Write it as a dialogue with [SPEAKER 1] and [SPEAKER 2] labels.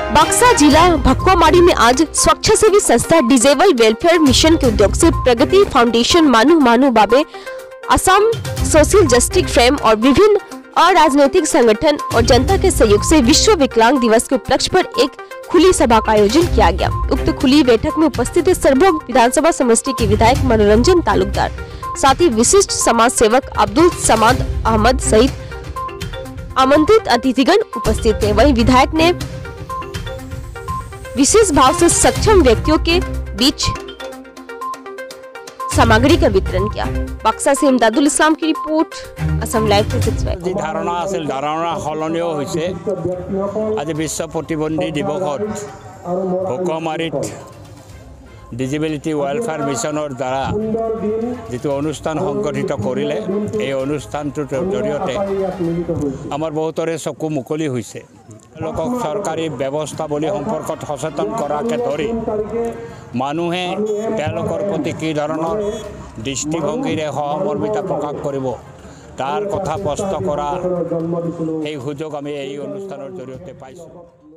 [SPEAKER 1] बक्सा जिला भकुआमाड़ी में आज स्वच्छासेवी संस्था डिजेबल वेलफेयर मिशन के उद्योग से प्रगति फाउंडेशन मानू बाबे असम सोशल जस्टिस फ्रेम और विभिन्न अराजनीतिक संगठन और जनता के सहयोग से विश्व विकलांग दिवस के उपलक्ष्य पर एक खुली सभा का आयोजन किया गया। उक्त खुली बैठक में उपस्थित सरभोग विधानसभा समष्टि के विधायक मनोरंजन तालुकदार, साथ ही विशिष्ट समाज सेवक अब्दुल समाद अहमद सहित आमंत्रित अतिथिगण उपस्थित थे। वहीं विधायक ने विशेष भाव से सक्षम व्यक्तियों के बीच सामग्री का वितरण किया। बक्सा से इमदादुल इस्लाम की रिपोर्ट, असम लाइव 365।
[SPEAKER 2] जी धारणा आसिल धारणा सलनिओ होइसे। आज विश्व प्रतिबंधी दिवसत भकुआमारीत डिजेबिलिटी वेलफेयर मिशनर द्वारा जी अनुष्ठान संगठित करिले এই অনুষ্ঠানটোৰ জৰিয়তে আমাৰ বহুতৰে চকু মুকলি হৈছে। লোকক চৰকাৰী ব্যৱস্থাৱলী সম্পৰ্কত সচেতন কৰাকে ধৰি মানুহে তেওঁলোকৰ প্ৰতি কি ধৰণৰ দৃষ্টিভংগীৰে সহমৰ্মিতা প্ৰকাশ কৰিব তাৰ কথা স্পষ্ট কৰা এই সুযোগ আমি এই অনুষ্ঠানৰ জৰিয়তে পাইছোঁ।